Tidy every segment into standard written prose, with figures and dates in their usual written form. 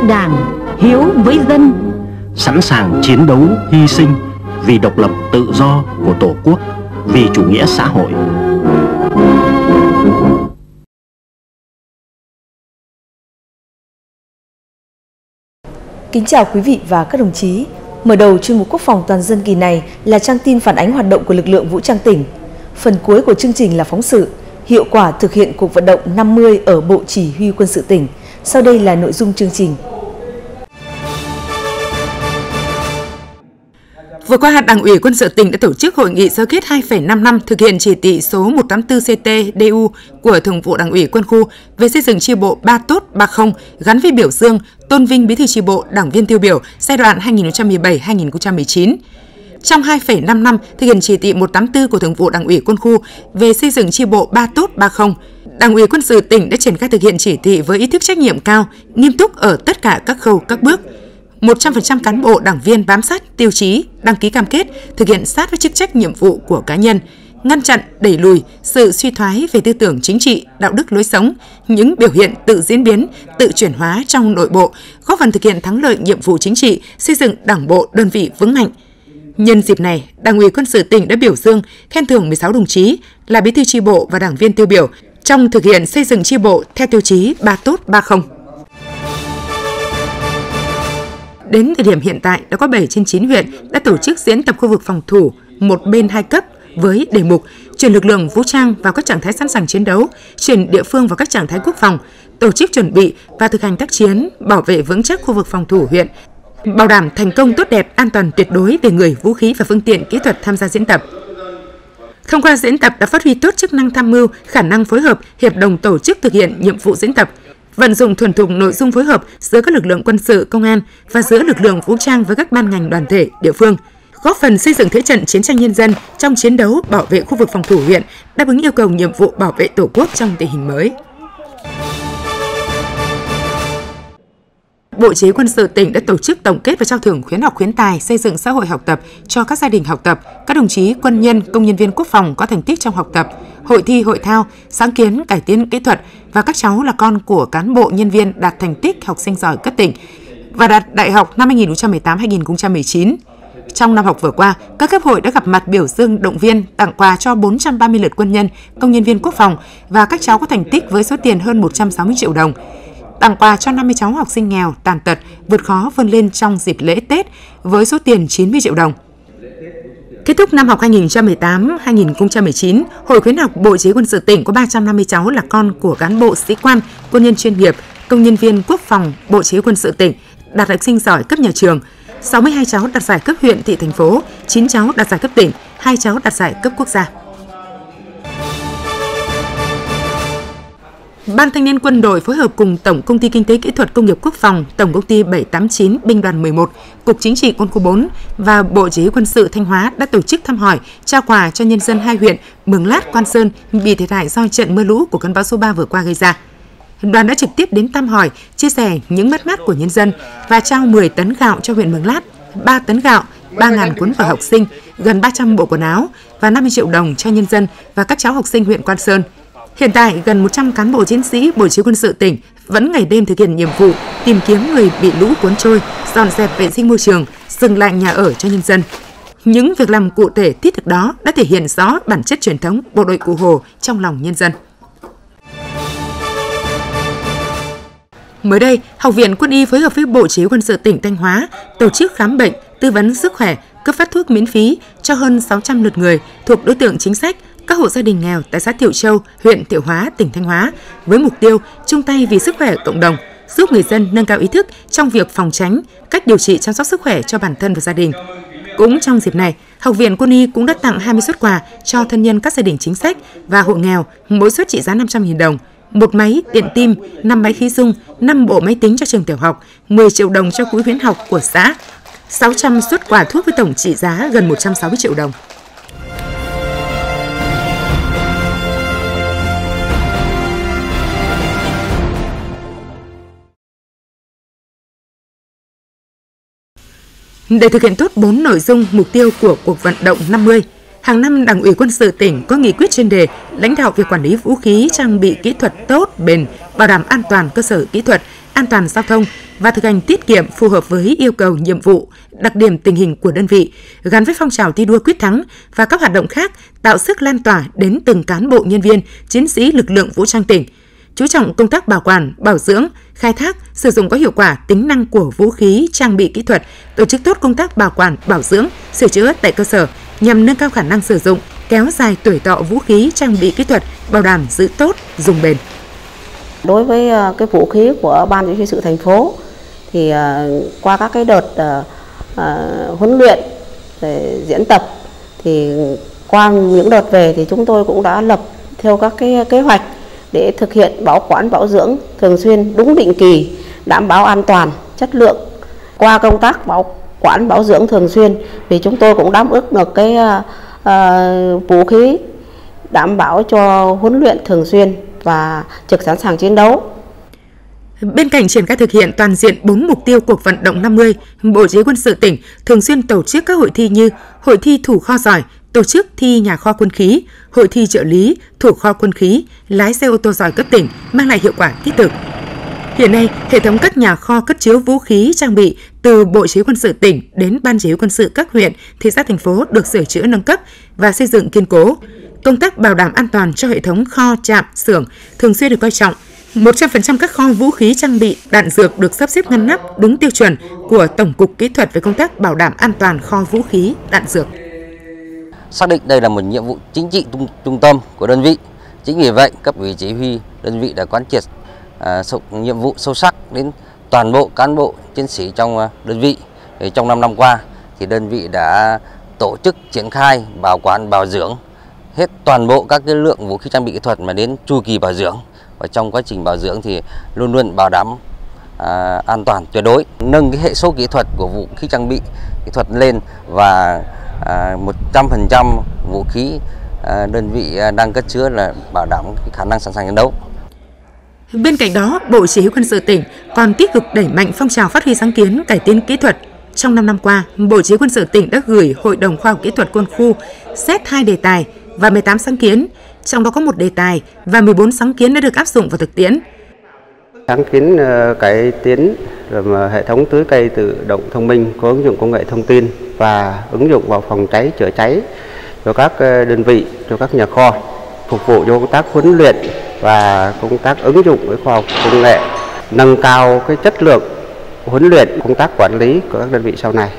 Đảng, hiếu với dân, sẵn sàng chiến đấu, hy sinh vì độc lập tự do của Tổ quốc, vì chủ nghĩa xã hội. Kính chào quý vị và các đồng chí. Mở đầu chuyên mục Quốc phòng toàn dân kỳ này là trang tin phản ánh hoạt động của lực lượng vũ trang tỉnh. Phần cuối của chương trình là phóng sự hiệu quả thực hiện cuộc vận động 50 ở Bộ Chỉ huy Quân sự tỉnh. Sau đây là nội dung chương trình. Vừa qua, Đảng ủy Quân sự tỉnh đã tổ chức hội nghị sơ kết 2,5 năm thực hiện chỉ thị số 184/CT-DU của Thường vụ Đảng ủy Quân khu về xây dựng chi bộ 3 tốt 30 gắn với biểu dương, tôn vinh bí thư chi bộ, đảng viên tiêu biểu giai đoạn 2017-2019. Trong 2,5 năm thực hiện chỉ thị 184 của Thường vụ Đảng ủy Quân khu về xây dựng chi bộ 3 tốt 30, Đảng ủy Quân sự tỉnh đã triển khai thực hiện chỉ thị với ý thức trách nhiệm cao, nghiêm túc ở tất cả các khâu, các bước. 100% cán bộ đảng viên bám sát tiêu chí, đăng ký cam kết, thực hiện sát với chức trách nhiệm vụ của cá nhân, ngăn chặn, đẩy lùi sự suy thoái về tư tưởng chính trị, đạo đức lối sống, những biểu hiện tự diễn biến, tự chuyển hóa trong nội bộ, góp phần thực hiện thắng lợi nhiệm vụ chính trị, xây dựng đảng bộ đơn vị vững mạnh. Nhân dịp này, Đảng ủy Quân sự tỉnh đã biểu dương, khen thưởng 16 đồng chí là bí thư chi bộ và đảng viên tiêu biểu trong thực hiện xây dựng chi bộ theo tiêu chí 3 tốt 30. Đến thời điểm hiện tại, đã có 7 trên 9 huyện đã tổ chức diễn tập khu vực phòng thủ một bên hai cấp với đề mục chuyển lực lượng vũ trang vào các trạng thái sẵn sàng chiến đấu, chuyển địa phương vào các trạng thái quốc phòng, tổ chức chuẩn bị và thực hành tác chiến, bảo vệ vững chắc khu vực phòng thủ huyện, bảo đảm thành công tốt đẹp, an toàn tuyệt đối về người, vũ khí và phương tiện kỹ thuật tham gia diễn tập. Thông qua diễn tập đã phát huy tốt chức năng tham mưu, khả năng phối hợp, hiệp đồng tổ chức thực hiện nhiệm vụ diễn tập, vận dụng thuần thục nội dung phối hợp giữa các lực lượng quân sự, công an và giữa lực lượng vũ trang với các ban ngành đoàn thể, địa phương, góp phần xây dựng thế trận chiến tranh nhân dân trong chiến đấu bảo vệ khu vực phòng thủ huyện, đáp ứng yêu cầu nhiệm vụ bảo vệ Tổ quốc trong tình hình mới. Bộ Chỉ huy Quân sự tỉnh đã tổ chức tổng kết và trao thưởng khuyến học khuyến tài xây dựng xã hội học tập cho các gia đình học tập, các đồng chí quân nhân, công nhân viên quốc phòng có thành tích trong học tập, hội thi, hội thao, sáng kiến, cải tiến kỹ thuật và các cháu là con của cán bộ nhân viên đạt thành tích học sinh giỏi cấp tỉnh và đạt đại học năm 2018-2019. Trong năm học vừa qua, các cấp hội đã gặp mặt biểu dương, động viên, tặng quà cho 430 lượt quân nhân, công nhân viên quốc phòng và các cháu có thành tích với số tiền hơn 160 triệu đồng. Tặng quà cho 50 cháu học sinh nghèo, tàn tật, vượt khó vươn lên trong dịp lễ Tết với số tiền 90 triệu đồng. Kết thúc năm học 2018-2019, Hội khuyến học Bộ Chỉ huy Quân sự tỉnh có 350 cháu là con của cán bộ sĩ quan, quân nhân chuyên nghiệp, công nhân viên quốc phòng Bộ Chỉ huy Quân sự tỉnh đạt học sinh giỏi cấp nhà trường, 62 cháu đạt giải cấp huyện, thị, thành phố, 9 cháu đạt giải cấp tỉnh, 2 cháu đạt giải cấp quốc gia. Ban Thanh niên Quân đội phối hợp cùng Tổng Công ty Kinh tế Kỹ thuật Công nghiệp Quốc phòng, Tổng Công ty 789, Binh đoàn 11, Cục Chính trị Quân khu 4 và Bộ Chỉ huy Quân sự Thanh Hóa đã tổ chức thăm hỏi, trao quà cho nhân dân hai huyện Mường Lát, Quan Sơn bị thiệt hại do trận mưa lũ của cơn bão số 3 vừa qua gây ra. Đoàn đã trực tiếp đến thăm hỏi, chia sẻ những mất mát của nhân dân và trao 10 tấn gạo cho huyện Mường Lát, 3 tấn gạo, 3.000 cuốn vở học sinh, gần 300 bộ quần áo và 50 triệu đồng cho nhân dân và các cháu học sinh huyện Quan Sơn. Hiện tại, gần 100 cán bộ chiến sĩ Bộ Chỉ huy Quân sự tỉnh vẫn ngày đêm thực hiện nhiệm vụ tìm kiếm người bị lũ cuốn trôi, dọn dẹp vệ sinh môi trường, dựng lại nhà ở cho nhân dân. Những việc làm cụ thể thiết thực đó đã thể hiện rõ bản chất truyền thống bộ đội Cụ Hồ trong lòng nhân dân. Mới đây, Học viện Quân y phối hợp với Bộ Chỉ huy Quân sự tỉnh Thanh Hóa tổ chức khám bệnh, tư vấn sức khỏe, cấp phát thuốc miễn phí cho hơn 600 lượt người thuộc đối tượng chính sách, các hộ gia đình nghèo tại xã Thiệu Châu, huyện Thiệu Hóa, tỉnh Thanh Hóa, với mục tiêu chung tay vì sức khỏe cộng đồng, giúp người dân nâng cao ý thức trong việc phòng tránh, cách điều trị chăm sóc sức khỏe cho bản thân và gia đình. Cũng trong dịp này, Học viện Quân y cũng đã tặng 20 suất quà cho thân nhân các gia đình chính sách và hộ nghèo, mỗi suất trị giá 500.000 đồng, 1 máy điện tim, 5 máy khí dung, 5 bộ máy tính cho trường tiểu học, 10 triệu đồng cho quỹ khuyến học của xã, 600 suất quà thuốc với tổng trị giá gần 160 triệu đồng. Để thực hiện tốt 4 nội dung mục tiêu của cuộc vận động 50, hàng năm Đảng ủy Quân sự tỉnh có nghị quyết chuyên đề lãnh đạo việc quản lý vũ khí trang bị kỹ thuật tốt, bền, bảo đảm an toàn cơ sở kỹ thuật, an toàn giao thông, và thực hành tiết kiệm phù hợp với yêu cầu nhiệm vụ, đặc điểm tình hình của đơn vị, gắn với phong trào thi đua quyết thắng và các hoạt động khác tạo sức lan tỏa đến từng cán bộ nhân viên, chiến sĩ lực lượng vũ trang tỉnh. Chú trọng công tác bảo quản, bảo dưỡng, khai thác, sử dụng có hiệu quả tính năng của vũ khí, trang bị kỹ thuật, tổ chức tốt công tác bảo quản, bảo dưỡng, sửa chữa tại cơ sở nhằm nâng cao khả năng sử dụng, kéo dài tuổi thọ vũ khí, trang bị kỹ thuật, bảo đảm giữ tốt, dùng bền. Đối với cái vũ khí của Ban Chỉ huy sự thành phố thì qua các cái đợt huấn luyện, diễn tập thì qua những đợt về thì chúng tôi cũng đã lập theo các cái kế hoạch để thực hiện bảo quản bảo dưỡng thường xuyên, đúng định kỳ, đảm bảo an toàn, chất lượng. Qua công tác bảo quản bảo dưỡng thường xuyên thì chúng tôi cũng đáp ứng được cái vũ khí đảm bảo cho huấn luyện thường xuyên và trực sẵn sàng chiến đấu. Bên cạnh triển khai thực hiện toàn diện 4 mục tiêu cuộc vận động 50, Bộ Chỉ huy Quân sự tỉnh thường xuyên tổ chức các hội thi như hội thi thủ kho giỏi, tổ chức thi nhà kho quân khí, hội thi trợ lý, thủ kho quân khí, lái xe ô tô giỏi cấp tỉnh mang lại hiệu quả thiết thực. Hiện nay, hệ thống các nhà kho cất chứa vũ khí trang bị từ Bộ Chỉ huy Quân sự tỉnh đến Ban Chỉ huy Quân sự các huyện, thị xã, thành phố được sửa chữa nâng cấp và xây dựng kiên cố. Công tác bảo đảm an toàn cho hệ thống kho, trạm, xưởng thường xuyên được coi trọng. 100% các kho vũ khí trang bị, đạn dược được sắp xếp ngăn nắp đúng tiêu chuẩn của Tổng cục Kỹ thuật về công tác bảo đảm an toàn kho vũ khí, đạn dược. Xác định đây là một nhiệm vụ chính trị trung tâm của đơn vị. Chính vì vậy, cấp ủy chỉ huy đơn vị đã quán triệt nhiệm vụ sâu sắc đến toàn bộ cán bộ chiến sĩ trong đơn vị. Trong 5 năm qua, thì đơn vị đã tổ chức triển khai bảo quản bảo dưỡng hết toàn bộ các cái lượng vũ khí trang bị kỹ thuật mà đến chu kỳ bảo dưỡng. Và trong quá trình bảo dưỡng thì luôn luôn bảo đảm an toàn tuyệt đối, nâng cái hệ số kỹ thuật của vũ khí trang bị kỹ thuật lên và 100% vũ khí đơn vị đang cất chứa là bảo đảm cái khả năng sẵn sàng chiến đấu. Bên cạnh đó, Bộ Chỉ huy Quân sự tỉnh còn tiếp tục đẩy mạnh phong trào phát huy sáng kiến cải tiến kỹ thuật. Trong 5 năm qua, Bộ Chỉ huy Quân sự tỉnh đã gửi Hội đồng Khoa học Kỹ thuật Quân khu xét 2 đề tài và 18 sáng kiến, trong đó có 1 đề tài và 14 sáng kiến đã được áp dụng vào thực tiễn. Sáng kiến cải tiến hệ thống tưới cây tự động thông minh có ứng dụng công nghệ thông tin và ứng dụng vào phòng cháy chữa cháy cho các đơn vị, cho các nhà kho, phục vụ cho công tác huấn luyện và công tác ứng dụng với khoa học công nghệ, nâng cao cái chất lượng huấn luyện, công tác quản lý của các đơn vị sau này.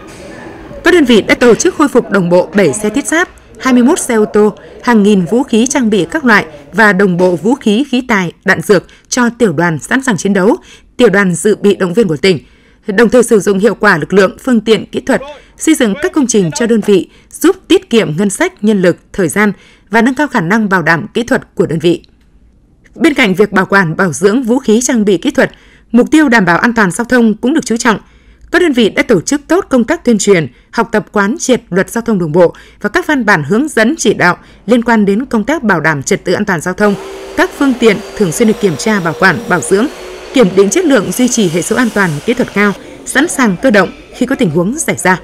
Các đơn vị đã tổ chức khôi phục đồng bộ 7 xe thiết giáp, 21 xe ô tô, hàng nghìn vũ khí trang bị các loại và đồng bộ vũ khí, khí tài, đạn dược cho tiểu đoàn sẵn sàng chiến đấu, tiểu đoàn dự bị động viên của tỉnh, đồng thời sử dụng hiệu quả lực lượng, phương tiện, kỹ thuật, xây dựng các công trình cho đơn vị, giúp tiết kiệm ngân sách, nhân lực, thời gian và nâng cao khả năng bảo đảm kỹ thuật của đơn vị. Bên cạnh việc bảo quản, bảo dưỡng vũ khí trang bị kỹ thuật, mục tiêu đảm bảo an toàn giao thông cũng được chú trọng. Các đơn vị đã tổ chức tốt công tác tuyên truyền, học tập quán triệt luật giao thông đường bộ và các văn bản hướng dẫn chỉ đạo liên quan đến công tác bảo đảm trật tự an toàn giao thông. Các phương tiện thường xuyên được kiểm tra, bảo quản, bảo dưỡng, kiểm định chất lượng, duy trì hệ số an toàn kỹ thuật cao, sẵn sàng cơ động khi có tình huống xảy ra.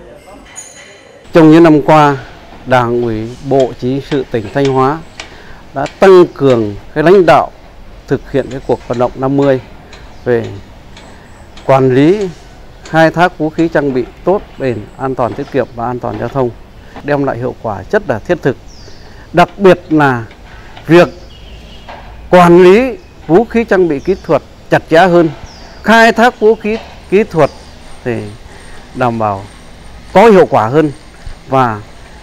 Trong những năm qua, Đảng ủy Bộ Chỉ huy sự tỉnh Thanh Hóa đã tăng cường cái lãnh đạo thực hiện cái cuộc vận động 50 về quản lý khai thác vũ khí trang bị tốt, bền, an toàn, tiết kiệm và an toàn giao thông, đem lại hiệu quả rất là thiết thực. Đặc biệt là việc quản lý vũ khí trang bị kỹ thuật chặt chẽ hơn, khai thác vũ khí kỹ thuật thì đảm bảo có hiệu quả hơn và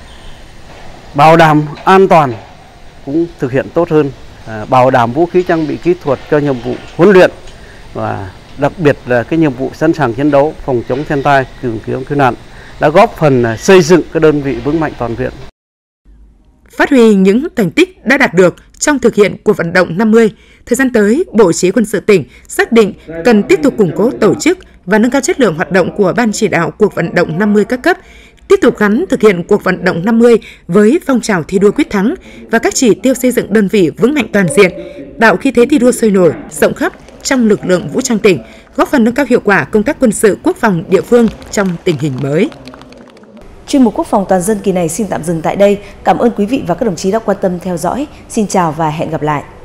bảo đảm an toàn cũng thực hiện tốt hơn, bảo đảm vũ khí trang bị kỹ thuật cho nhiệm vụ huấn luyện và đặc biệt là cái nhiệm vụ sẵn sàng chiến đấu, phòng chống thiên tai, tìm kiếm cứu nạn đã góp phần xây dựng các đơn vị vững mạnh toàn diện. Phát huy những thành tích đã đạt được trong thực hiện cuộc vận động 50, thời gian tới, Bộ Chỉ huy Quân sự tỉnh xác định cần tiếp tục củng cố tổ chức và nâng cao chất lượng hoạt động của Ban chỉ đạo cuộc vận động 50 các cấp, tiếp tục gắn thực hiện cuộc vận động 50 với phong trào thi đua quyết thắng và các chỉ tiêu xây dựng đơn vị vững mạnh toàn diện, tạo khí thế thi đua sôi nổi, rộng khắp trong lực lượng vũ trang tỉnh, góp phần nâng cao hiệu quả công tác quân sự quốc phòng địa phương trong tình hình mới. Chuyên mục Quốc phòng toàn dân kỳ này xin tạm dừng tại đây. Cảm ơn quý vị và các đồng chí đã quan tâm theo dõi. Xin chào và hẹn gặp lại.